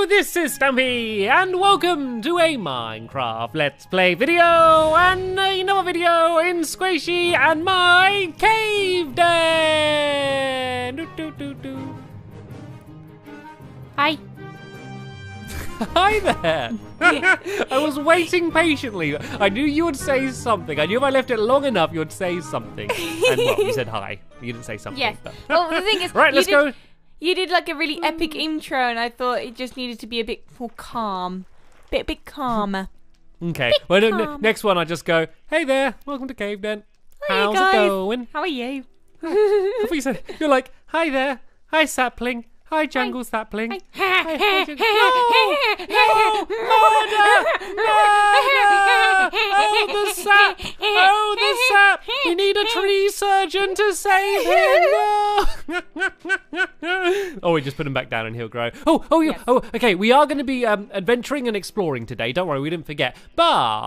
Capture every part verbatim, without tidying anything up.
this is Stampy, and welcome to a Minecraft Let's Play video, and another video in Squishy and my cave den! Do, do, do, do. Hi. Hi there! I was waiting patiently. I knew you would say something. I knew if I left it long enough, you would say something. And well, you said hi. You didn't say something. Yes. But... Well, the thing is, right, let's did, go. You did like a really epic intro, and I thought it just needed to be a bit more calm, bit, bit calmer. Okay. Bit Well, calm. n- next one, I just go. Hey there, welcome to Cave Den. Hi How's guys. it going? How are you? I thought you said you're like, hi there, hi sapling, hi jungle sapling. Hi. Hi, hi, jungle- no, no, murder, murder! Oh, the sap! Oh, the sap! We need a tree surgeon to save him. No. Oh, we just put him back down and he'll grow. Oh, oh, yeah. Yes. Oh, okay. We are going to be um, adventuring and exploring today. Don't worry, we didn't forget. But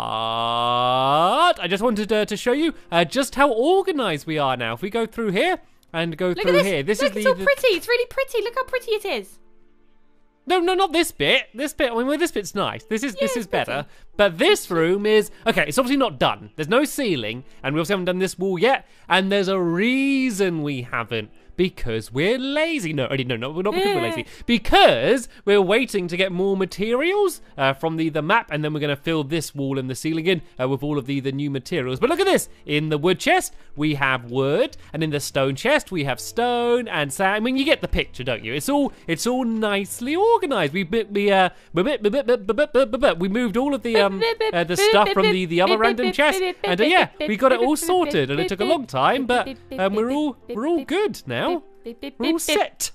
I just wanted uh, to show you uh, just how organised we are now. If we go through here and go Look through at this. here, this Look, is it's the. all the pretty. It's really pretty. Look how pretty it is. No, no, not this bit. This bit, I mean, well, this bit's nice. This is Yeah, this is it's pretty. better. But this room is okay. It's obviously not done. There's no ceiling, and we also haven't done this wall yet. And there's a reason we haven't. Because we're lazy. No, no, no, not because we're lazy. Because we're waiting to get more materials uh, from the, the map, and then we're going to fill this wall and the ceiling in uh, with all of the, the new materials. But look at this. In the wood chest, we have wood, and in the stone chest, we have stone and sand. I mean, you get the picture, don't you? It's all it's all nicely organised. We we uh we moved all of the um uh, the stuff from the, the other random chest, and uh, yeah, we got it all sorted, and it took a long time, but um, we're all we're all good now. We're all set.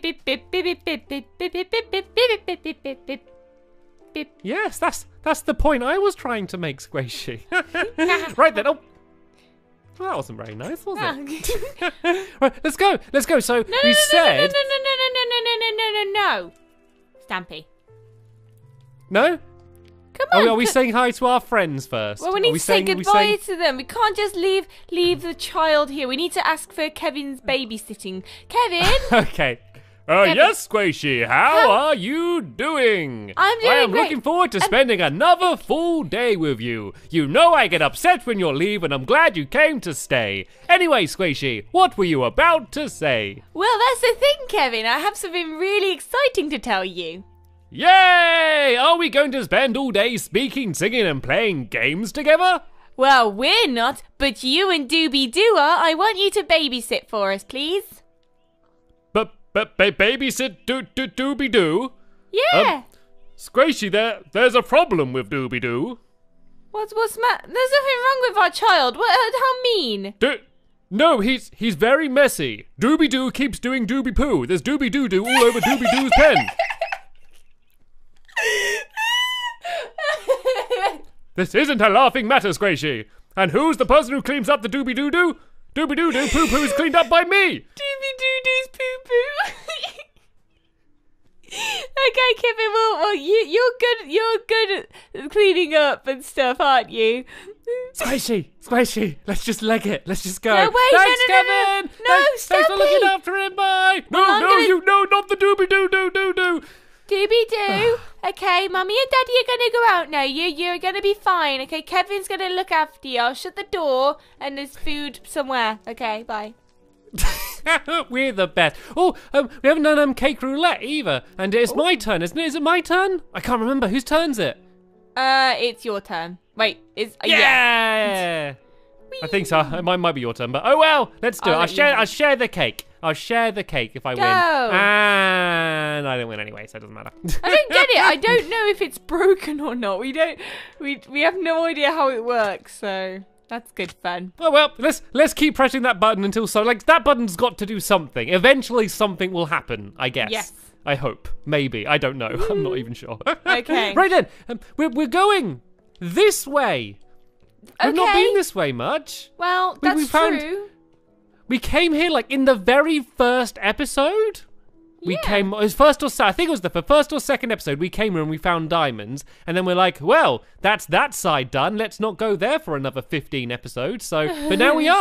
Yes, that's that's the point I was trying to make, Squishy. Right then. Oh, well, that wasn't very nice, was it? Right, let's go. Let's go. So No, we no, no, said no, no, no, no, no, no, no, no, no, no. Stampy. no. Come Are on. we, are we c- saying hi to our friends first? Well, we Are need we to say saying- are we goodbye saying- to them. We can't just leave leave the child here. We need to ask for Kevin's babysitting. Kevin, Okay. Uh, Kevin. yes, Squishy. How How- are you doing? I'm I doing am great. looking forward to And- spending another full day with you. You know I get upset when you leave, and I'm glad you came to stay. Anyway, Squishy, what were you about to say? well, that's the thing, Kevin. I have something really exciting to tell you. Yay! Are we going to spend all day speaking, singing, and playing games together? Well, we're not, but you and Doobie Doo are. I want you to babysit for us, please. But, but, ba- babysit do, do, Doobie Doo? Yeah. Um, Squishy, there, there's a problem with Doobie Doo. what's what's ma- There's nothing wrong with our child. What? uh, How mean? Do- no, he's he's very messy. Doobie Doo keeps doing Doobie Poo. There's Doobie Doo Doo all over Doobie Doo's pen. This isn't a laughing matter, Squishy. And who's the person who cleans up the Doobie Doo Doo? Doobie Doo Doo Poo Poo is cleaned up by me. Doobie Doo Doo's poo poo. Okay, Kevin. Well, well, you you're good. You're good at cleaning up and stuff, aren't you? Squishy, Squishy, let's just leg it. Let's just go. No, wait, Thanks, no, no, no, no. Kevin. No, thanks, thanks for Stampy. looking after him. Bye. No, Well, I'm no, gonna- you, no, not the Doobie Doo Doo Doo Doo. Doobie Doo. Okay, Mummy and Daddy are gonna go out now. You you're gonna be fine. Okay, Kevin's gonna look after you. I'll shut the door and there's food somewhere. Okay, bye. We're the best. Oh, um, we haven't done um, cake roulette either. And it's my turn, isn't it? Is it my turn? I can't remember. Whose turn's it? Uh, it's your turn. Wait, it's uh, Yeah! yeah. I think so. It might, might be your turn, but oh well. Let's do I'll it. I'll let you share. know. I'll share the cake. I'll share the cake if I Go. win. And I didn't win anyway, so it doesn't matter. I don't get it. I don't know if it's broken or not. We don't. We we have no idea how it works. So that's good fun. Oh well, let's let's keep pressing that button until so like that button's got to do something. Eventually, something will happen. I guess. Yes. I hope. Maybe. I don't know. I'm not even sure. Okay. Right then, um, we're we're going this way. We've not Okay. been this way much. Well, We- that's we found- true. We came here like in the very first episode. We Yeah. came, it was first or second, I think it was the first or second episode, we came here and we found diamonds. And then we're like, well, that's that side done. Let's not go there for another fifteen episodes. So, but now we are.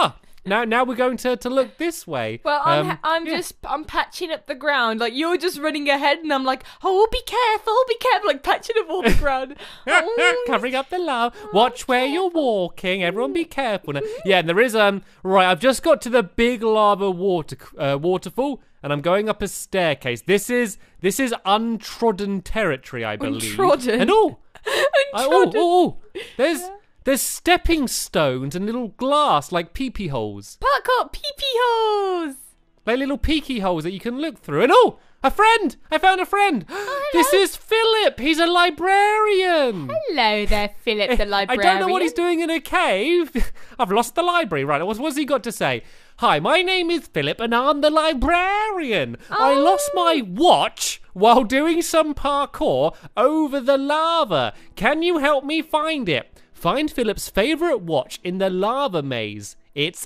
now, now we're going to, to look this way. Well, I'm, Um, I'm yeah. just, I'm patching up the ground. Like, you're just running ahead, and I'm like, oh, be careful, be careful. Like, patching up all the ground. Oh. Covering up the lava. Watch where you're walking. Everyone be careful. Now. Yeah, and there is, um, right, I've just got to the big lava water uh, waterfall, and I'm going up a staircase. This is, this is untrodden territory, I believe. Untrodden? And oh, I, oh, Untrodden. oh, oh, there's, there's stepping stones and little glass, like pee-pee holes. Parkour, pee-pee holes. Like little peeky holes that you can look through. And oh, a friend! I found a friend. Oh, This is Philip. He's a librarian. Hello there, Philip the I librarian. don't know what he's doing in a cave. I've lost the library. Right, what's, what's he got to say? Hi, my name is Philip and I'm the librarian. I Oh. lost my watch while doing some parkour over the lava. Can you help me find it? Find Philip's favourite watch in the lava maze. It's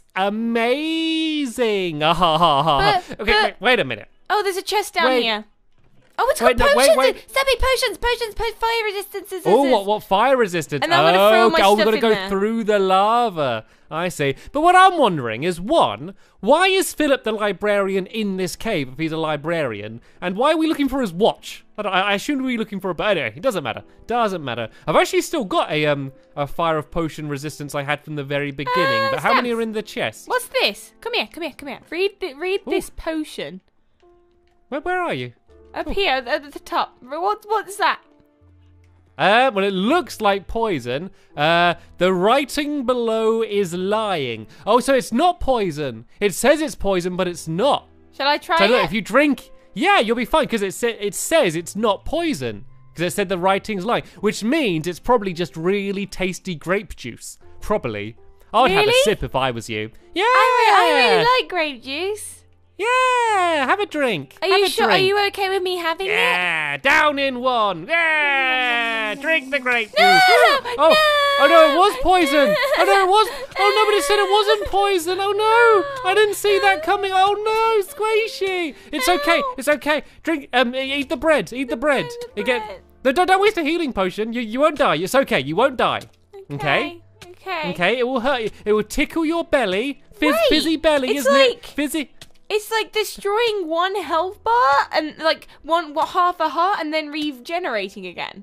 amazing. Ah, ha, ha, ha. But- Okay, but- wait, wait a minute. Oh, there's a chest down Wait. here. Oh, it's Wait, got no, wait, potions. wait. Stubby potions, potions, po- fire resistance. Oh, what, what fire resistance? And I'm gonna oh, throw my okay. Oh, we've stuff got to in go there. through the lava. I see. But what I'm wondering is, one, why is Philip the librarian in this cave if he's a librarian? And why are we looking for his watch? I, don't- I assumed we were looking for a... But anyway, it doesn't matter. Doesn't matter. I've actually still got a um a fire of potion resistance I had from the very beginning. Uh, but how many stamps. are in the chest? What's this? Come here, come here, come here. Read, th- read Ooh. this potion Where, where are you? up here at the, at the top. What, what's that? Uh, well, it looks like poison. Uh, the writing below is lying. Oh, so it's not poison. It says it's poison, but it's not. Shall I try So it? look, if you drink, yeah, you'll be fine because it sa- it says it's not poison because it said the writing's lying, which means it's probably just really tasty grape juice. Probably. I'd have a Really? sip if I was you. Yeah. I, re- I really like grape juice. Yeah. Have a drink. Are have you a sure? Are drink. you okay with me having it? Yeah, down in one. Yeah, drink the grape juice. No, Woo! oh, no, oh no, it was poison. no. Oh no, it was. Oh no, but it said it wasn't poison. Oh no, I didn't see that coming. Oh no, squishy. It's okay. No. It's okay. Drink. Um, eat the bread. Eat the bread. the You get. bread. No, don't, don't waste a healing potion. You you won't die. It's okay. You won't die. Okay. Okay. Okay. It will hurt you. It will tickle your belly. Fizz, Wait, fizzy belly, it's isn't like- it? Fizzy. It's like destroying one health bar and like one what half a heart and then regenerating again.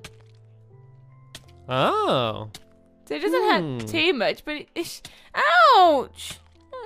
Oh. So it doesn't Hmm. hurt too much, but it- it's ouch.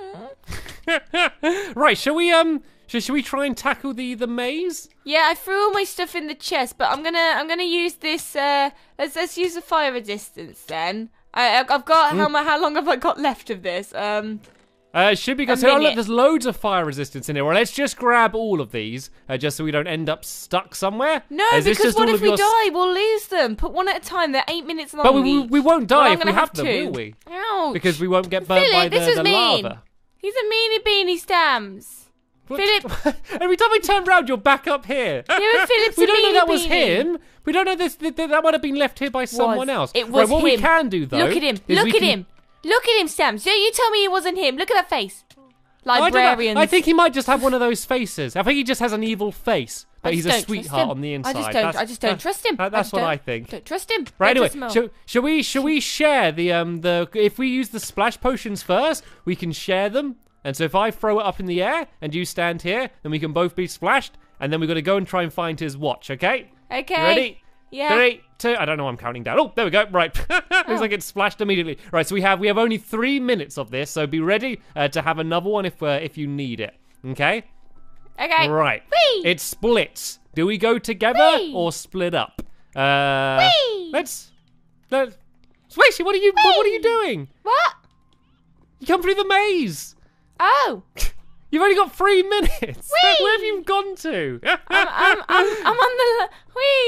Mm. Right, shall we um shall, shall we try and tackle the the maze? Yeah, I threw all my stuff in the chest, but I'm gonna I'm gonna use this. Uh, let's let's use the fire resistance then. I I've got how mu- how long have I got left of this? Um, Uh it should be good. A So, oh, look, minute. there's loads of fire resistance in here. Well, let's just grab all of these, uh, just so we don't end up stuck somewhere. no, Is this because just what all if of we your s- die? We'll lose them. Put one at a time. They're eight minutes long. But we, we, each. we won't Well, die I'm if we gonna have them, two. will we? Ouch. Because we won't get burnt Philip, by the, this was the mean. lava. He's a meanie beanie Stams. What- Philip- Every time I turn round, you're back up here. Yeah, but Philip's we a don't know meanie that was beanie. him. We don't know this. That, that might have been left here by someone else. It Right, was what we him. can do though. Look at him. is Look we at can- him. Look at him, Stams. Don't you tell me it wasn't him. Look at that face. I don't know. Librarians. I think he might just have one of those faces. I think he just has an evil face, but I he's just a don't trust sweetheart him. on the inside. I just don't. That's- I just don't that- trust him. that- I that's just what don't- I think. Don't trust him. Right. Don't Anyway, trust him at all. shall, shall we? Shall we share the um the? If we use the splash potions first, we can share them. And so if I throw it up in the air and you stand here, then we can both be splashed. And then we're gonna go and try and find his watch. Okay? Okay. You ready? Yeah. Three, two. I don't know. I'm counting down. Oh, there we go. Right. Looks like it's splashed immediately. Right. So we have we have only three minutes of this. So be ready uh, to have another one if uh, if you need it. Okay. Okay. Right. Whee! It splits. Do we go together Whee! or split up? Uh, Whee! Let's. Let's. Swayze, what are you? What, what are you doing? What? You come through the maze. Oh. You've only got three minutes. Whee! Where have you gone to? I'm, I'm, I'm, I'm on the. le-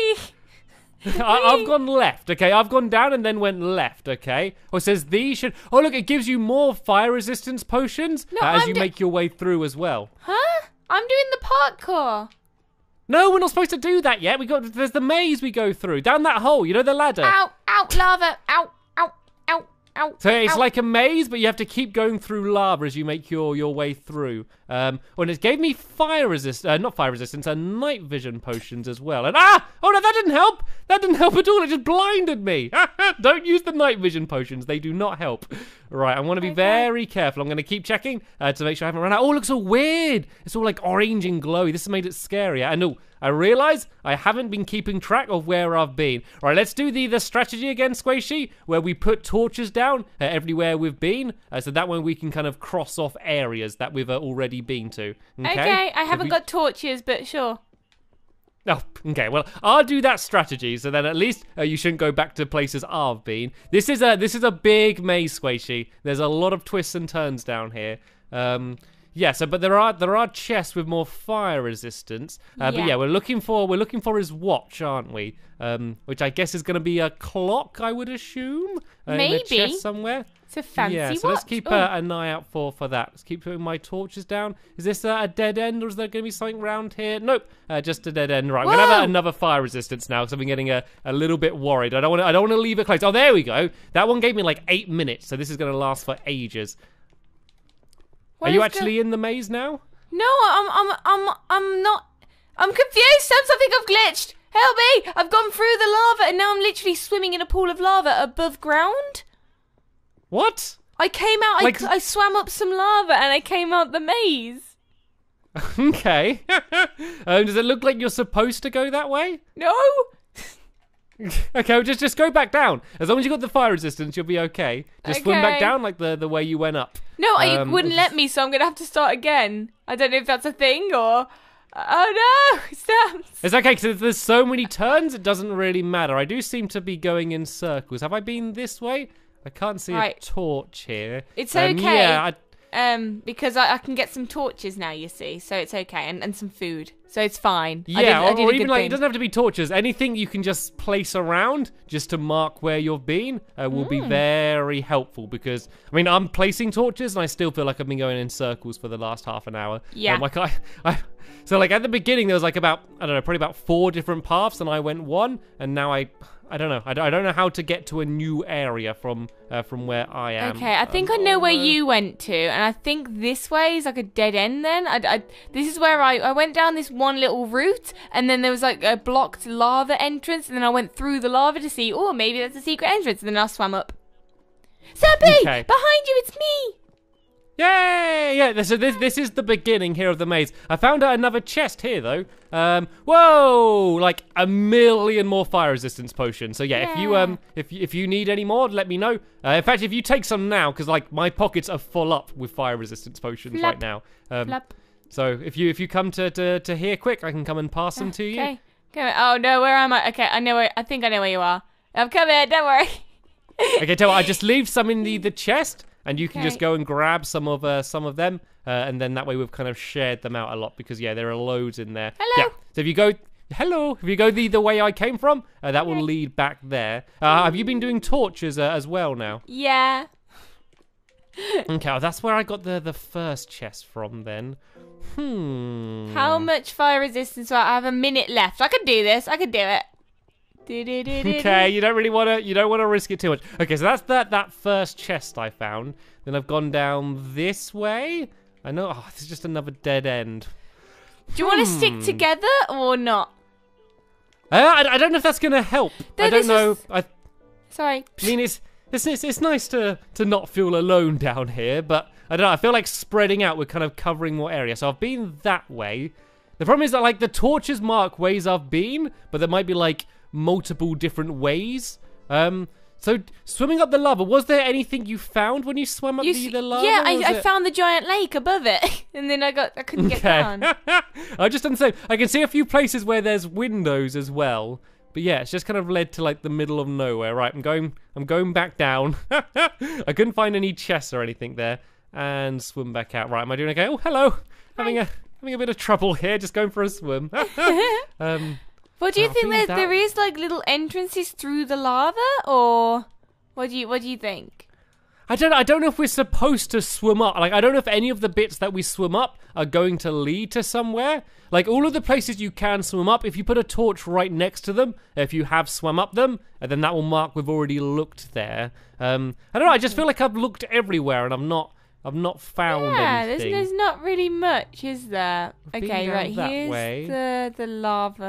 Whee! I, I've gone left, okay? I've gone down and then went left, okay? Oh, it says these should... Oh, look, it gives you more fire resistance potions No, uh, as I'm you do- make your way through as well. Huh? I'm doing the parkour. No, we're not supposed to do that yet. We got There's the maze we go through. Down that hole, you know, the ladder. Ow! Ow! Lava! Ow! Ow! Ow! Ow! So it's ow. like a maze, but you have to keep going through lava as you make your, your way through. Um, well, and it gave me fire resist, uh, not fire resistance, uh, night vision potions as well. And ah, oh no, that didn't help. That didn't help at all. It just blinded me. Don't use the night vision potions. They do not help. Right, I want to be Okay. very careful. I'm going to keep checking uh, to make sure I haven't run out. Oh, it looks all weird. It's all like orange and glowy. This has made it scarier. And oh, I realise I haven't been keeping track of where I've been. All right, let's do the, the strategy again, Squishy, where we put torches down uh, everywhere we've been. Uh, so that way we can kind of cross off areas that we've uh, already been to. Okay, Okay, I So haven't we- got torches, but sure. Oh, okay. Well, I'll do that strategy, so then at least uh, you shouldn't go back to places I've been. This is a this is a big maze, Squishy. There's a lot of twists and turns down here. Um, yeah. So, but there are there are chests with more fire resistance. Uh, But Yeah. yeah, we're looking for we're looking for his watch, aren't we? Um, which I guess is going to be a clock, I would assume. Uh, in a Maybe. chest somewhere. It's a fancy yeah, so watch. let's keep Oh. uh, an eye out for for that. Let's keep putting my torches down. Is this uh, a dead end, or is there going to be something around here? Nope, uh, just a dead end. Right, we're gonna have Whoa. another fire resistance now because I've been getting a, a little bit worried. I don't want to. I don't want to leave it closed. Oh, there we go. That one gave me like eight minutes, so this is going to last for ages. What Are you is actually in the maze now? No, I'm, I'm, I'm, I'm not. I'm confused. Sam, something I've glitched. Help me! I've gone through the lava, and now I'm literally swimming in a pool of lava above ground. What? I came out. Like- I, I swam up some lava, and I came out the maze. Okay. um, does it look like you're supposed to go that way? No. Okay, well, just just go back down. As long as you got the fire resistance, you'll be okay. Just swim back Okay. down like the the way you went up. No, I Um, wouldn't let me, so I'm gonna have to start again. I don't know if that's a thing or. Oh no, Sam. It's okay because there's so many turns, it doesn't really matter. I do seem to be going in circles. Have I been this way? I can't see Right. a torch here. It's Um, okay. Yeah, I, Um, because I, I can get some torches now, you see, so it's okay, and, and some food, so it's fine. I did, yeah, I or, did a or good even like thing. it doesn't have to be torches. Anything you can just place around just to mark where you've been uh, will Hmm. be very helpful. Because I mean, I'm placing torches and I still feel like I've been going in circles for the last half an hour. Yeah. Um, like I, I, so like at the beginning there was like about I don't know, probably about four different paths, and I went one, and now I. I don't know. I don't, I don't know how to get to a new area from uh, from where I am. Okay, I think Um, I know where uh, you went to, and I think this way is like a dead end then. I, I, this is where I, I went down this one little route, and then there was like a blocked lava entrance, and then I went through the lava to see, oh, maybe that's a secret entrance, and then I swam up. Sappy! Okay. Behind you, it's me! Yay! Yeah, so this this is the beginning here of the maze. I found out another chest here though. Um, whoa! Like a million more fire resistance potions. So yeah, if you Yeah. um if you, if you need any more, let me know. Uh, in fact, if you take some now, because like my pockets are full up with fire resistance potions Flap. right now. Um, Flap. so if you if you come to, to to here quick, I can come and pass them to you. Okay. Okay. Oh no, where am I? Okay, I know where. I think I know where you are. I'm coming. Don't worry. Okay, tell you what, I just leave some in the the chest. And you can just Okay. go and grab some of uh, some of them, uh, and then that way we've kind of shared them out a lot because yeah, there are loads in there. Hello. Yeah. So if you go, hello, if you go the the way I came from, uh, that will Okay. lead back there. Uh, have you been doing torches uh, as well now? Yeah. Okay, well, that's where I got the the first chest from then. Hmm. How much fire resistance do I I have? A minute left. I could do this. I could do it. Do-do-do-do-do. Okay, you don't really want to. You don't want to risk it too much. Okay, so that's that that first chest I found. Then I've gone down this way. I know. Oh, this is just another dead end. Do you want to stick Hmm. together or not? Uh, I, I don't know if that's gonna help. No, I don't this know. is- I Sorry. mean, it's, it's it's it's nice to to not feel alone down here, but I don't know. I feel like spreading out. We're kind of covering more area. So I've been that way. The problem is that like the torches mark ways I've been, but there might be like multiple different ways. Um. So swimming up the lava, was there anything you found when you swam up You the, s- the lava? yeah, or I, was I it- found the giant lake above it, and then I got I couldn't get down. I just done the same. I can see a few places where there's windows as well. But yeah, it's just kind of led to like the middle of nowhere. Right, I'm going I'm going back down. I couldn't find any chests or anything there. And swim back out. Right, am I doing okay? Oh, hello. Having a having a bit of trouble here, just going for a swim. um What do you I've think been that that- there is like little entrances through the lava, or what do you what do you think? I don't I don't know if we're supposed to swim up. Like I don't know if any of the bits that we swim up are going to lead to somewhere. Like all of the places you can swim up, if you put a torch right next to them, if you have swum up them, and then that will mark we've already looked there. Um I don't know, I just feel like I've looked everywhere and I've not I've not found Yeah, there's, anything. there's not really much, is there? I've been Okay, down right that here's way. the the lava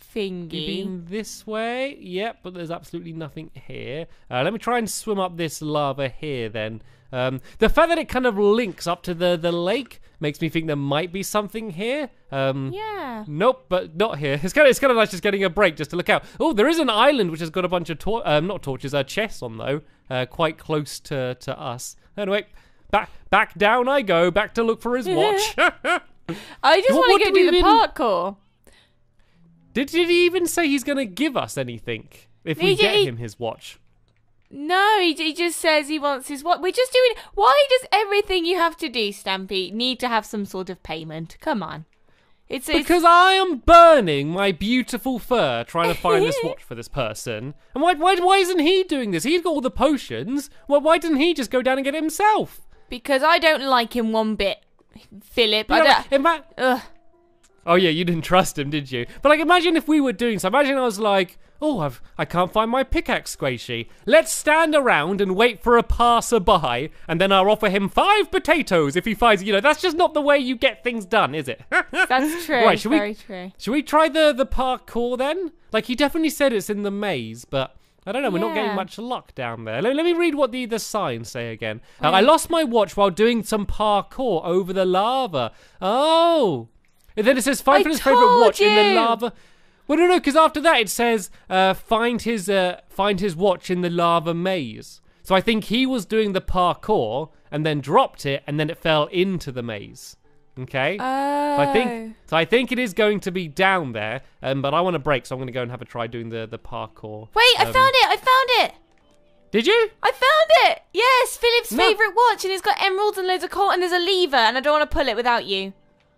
thingy. You've been this way. Yep, but there's absolutely nothing here. Uh, let me try and swim up this lava here then. Um, the fact that it kind of links up to the, the lake makes me think there might be something here. Um, Yeah. Nope, but not here. It's kind of it's kind of nice just getting a break just to look out. Oh, there is an island which has got a bunch of tor- um, not torches, uh, chests on though, uh, quite close to to us. Anyway, back back down I go, back to look for his watch. I just What- want what to go do we do the even- parkour. Did did he even say he's gonna give us anything if we He- get he- him his watch? No, he, he just says he wants his what? We're just doing. Why does everything you have to do, Stampy, need to have some sort of payment? Come on. It's, it's Because I am burning my beautiful fur trying to find this watch for this person. And why, why, why isn't he doing this? He's got all the potions. Well, why didn't he just go down and get it himself? because I don't like him one bit, Philip. I You know, don't. ima- Ugh. oh, yeah, you didn't trust him, did you? But, like, imagine if we were doing so. Imagine I was like, oh, I've, I can't find my pickaxe, Squishy. Let's stand around and wait for a passerby, and then I'll offer him five potatoes if he finds, you know, that's just not the way you get things done, is it? That's true. Right, should we- very true. Should we try the, the parkour then? Like, he definitely said it's in the maze, but I don't know, we're not getting Yeah. much luck down there. Let, let me read what the, the signs say again. Uh, Right. I lost my watch while doing some parkour over the lava. Oh. And then it says, find I his favourite told watch in the you. lava. Well, no, no, because after that it says, uh, find his uh, find his watch in the lava maze. So I think he was doing the parkour and then dropped it and then it fell into the maze. Okay? Oh. So I think so. I think it is going to be down there, um, but I want a break, so I'm going to go and have a try doing the the parkour. Wait, I Um, found it. I found it. Did you? I found it. Yes, Philip's No. favourite watch, and it's got emeralds and loads of coal, and there's a lever, and I don't want to pull it without you.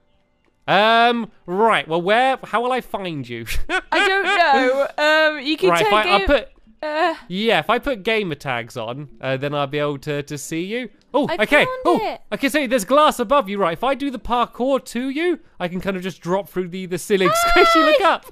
Um. Right. Well, where? How will I find you? I don't know. Um, you can right. take If I, I it. put Uh, yeah, if I put gamer tags on, uh, then I'll be able to to see you. Oh, I okay. found Oh, it. I can see there's glass above you. Right. If I do the parkour to you, I can kind of just drop through the the ceiling. Squishy, look up.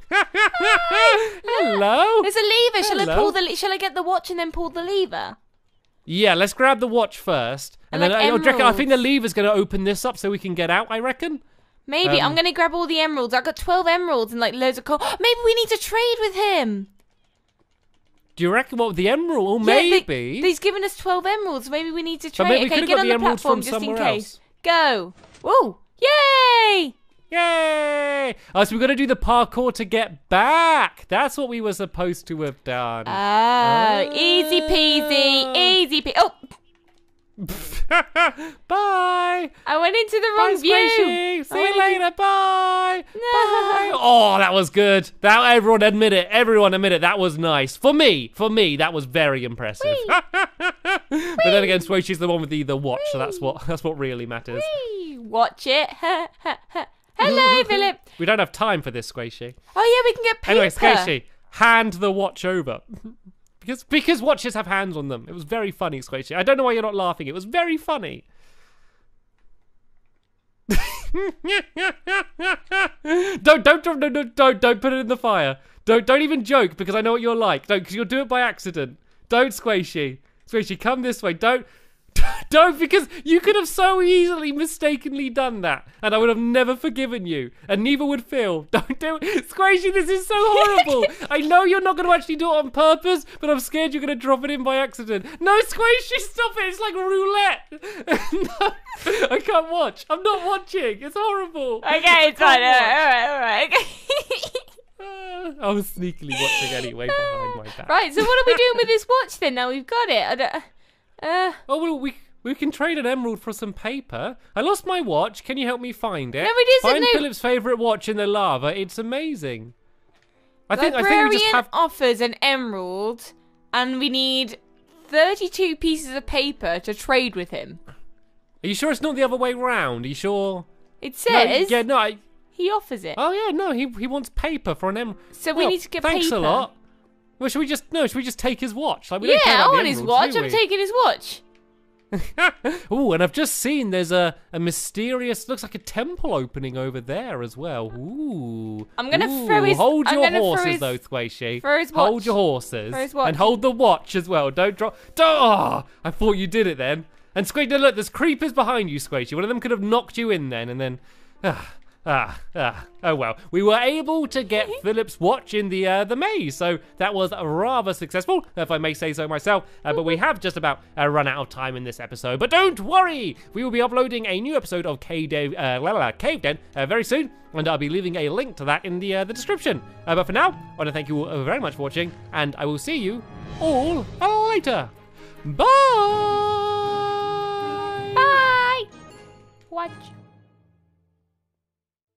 Hello. there's a lever. Shall I Hello. pull the? le- Shall I get the watch and then pull the lever? Yeah, let's grab the watch first, and, I then like I, I reckon- I think the emeralds. lever's going to open this up so we can get out. I reckon. Maybe Um, I'm gonna grab all the emeralds. I've got twelve emeralds and like loads of coal. Maybe we need to trade with him. Do you reckon? What the emerald? Or Yeah, they- maybe. he's given us twelve emeralds. Maybe we need to trade. maybe we okay, could've get got on the the emeralds platform from just in somewhere case. else. Go. Woo! Yay! Yay! Oh, so we've got to do the parkour to get back. That's what we were supposed to have done. Oh, easy peasy, easy peasy. Oh, Bye. I went into the Bye, wrong view. Squishy. See I you went in- later. Bye. No. Bye. Oh, that was good. That everyone admit it. Everyone admit it. That was nice. For me, for me, that was very impressive. but then again, Squishy's the one with the, the watch, so that's what that's what really matters. Whee! Watch it. Hello, Philip. We don't have time for this, Squishy. Oh yeah, we can get paper. Anyway, Squishy, hand the watch over. Because because watches have hands on them. It was very funny, Squishy. I don't know why you're not laughing. It was very funny. don't don't don't don't don't don't put it in the fire. Don't don't even joke because I know what you're like. Don't because you'll do it by accident. Don't, Squishy. Squishy, come this way. Don't. Don't, because you could have so easily mistakenly done that, and I would have never forgiven you, and neither would Phil. Don't do it. Squishy, this is so horrible. I know you're not going to actually do it on purpose, but I'm scared you're going to drop it in by accident. No, Squishy, stop it. It's like roulette. No, I can't watch. I'm not watching. It's horrible. Okay, it's fine. All Can't right, all right, all right. Okay. watch. Uh, I was sneakily watching anyway behind my back. Right. So what are we doing with this watch then? Now we've got it. I don't. Uh, Oh, well, we we can trade an emerald for some paper. I lost my watch. Can you help me find it? No, it isn't, Find no. Philip's favourite watch in the lava. It's amazing. I think I librarian think we just have. offers an emerald, and we need thirty-two pieces of paper to trade with him. Are you sure it's not the other way round? Are you sure? It No, says yeah, no. I, he offers it. oh yeah, no. He he wants paper for an emerald. So we Well, need to get thanks paper. a lot. Well, should we just no? Should we just take his watch? Like we don't Yeah, care I about the want his emeralds, watch. do I'm we? taking his watch. Oh, and I've just seen there's a, a mysterious, looks like a temple opening over there as well. Ooh. I'm gonna Ooh. throw his- Hold I'm your gonna throw horses his- though, Squishy. throw his Hold watch. your horses. Throw his watch. And hold the watch as well. Don't drop. Don't. Oh, I thought you did it then. And Squishy, look, there's creepers behind you, Squishy. One of them could have knocked you in then, and then. Ah, Ah, ah, oh well. We were able to get Philip's watch in the uh, the maze, so that was rather successful, if I may say so myself. Uh, but we have just about uh, run out of time in this episode. But don't worry, we will be uploading a new episode of Cave Den, uh, la, la, la, Cave Den uh, very soon, and I'll be leaving a link to that in the uh, the description. Uh, but for now, I want to thank you all very much for watching, and I will see you all later. Bye. Bye. Watch.